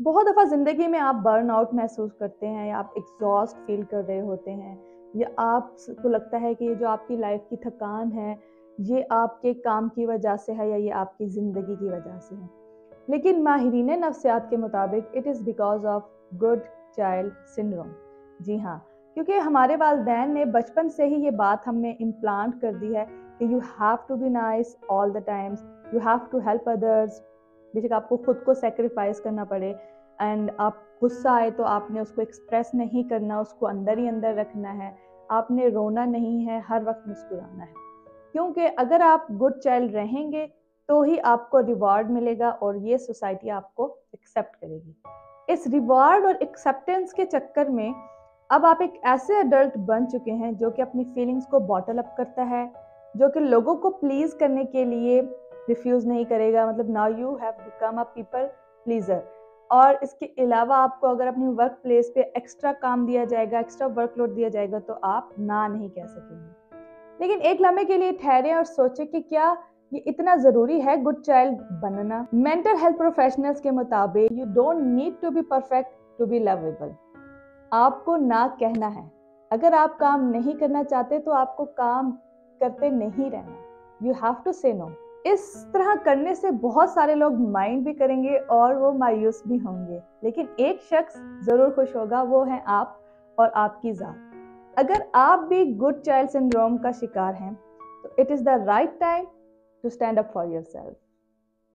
बहुत दफ़ा ज़िंदगी में आप बर्नआउट महसूस करते हैं या आप एग्जॉस्ट फील कर रहे होते हैं या आपको लगता है कि ये जो आपकी लाइफ की थकान है ये आपके काम की वजह से है या ये आपकी ज़िंदगी की वजह से है। लेकिन माहिरीन नफ्सियात के मुताबिक it is because of good child syndrome. जी हाँ, क्योंकि हमारे वालिदैन ने बचपन से ही ये बात हमें इम्प्लांट कर दी है कि you have to be nice all the times, you have to help others. बेशक आपको खुद को सेक्रीफाइस करना पड़े एंड आप गुस्सा आए तो आपने उसको एक्सप्रेस नहीं करना, उसको अंदर ही अंदर रखना है। आपने रोना नहीं है, हर वक्त मुस्कुराना है, क्योंकि अगर आप गुड चाइल्ड रहेंगे तो ही आपको रिवॉर्ड मिलेगा और ये सोसाइटी आपको एक्सेप्ट करेगी। इस रिवॉर्ड और एक्सेप्टेंस के चक्कर में अब आप एक ऐसे अडल्ट बन चुके हैं जो कि अपनी फीलिंग्स को बॉटल अप करता है, जो कि लोगों को प्लीज करने के लिए रिफ्यूज नहीं करेगा। मतलब now you have become a people pleaser. और इसके अलावा आपको अगर अपनी वर्क प्लेस पे एक्स्ट्रा काम दिया जाएगा, एक्स्ट्रा वर्कलोड दिया जाएगा तो आप ना नहीं कह सकेंगे। लेकिन एक लम्हे के लिए ठहरे और सोचे कि क्या ये इतना जरूरी है गुड चाइल्ड बनना। मेंटल हेल्थ प्रोफेशनल्स के मुताबिक you don't need to be perfect to be lovable. आपको ना कहना है। अगर आप काम नहीं करना चाहते तो आपको काम करते नहीं रहना। You have to say no. इस तरह करने से बहुत सारे लोग माइंड भी करेंगे और वो मायूस भी होंगे, लेकिन एक शख्स जरूर खुश होगा, वो है आप और आपकी जात। अगर आप भी गुड चाइल्ड सिंड्रोम का शिकार हैं तो it is the right time to stand up for yourself.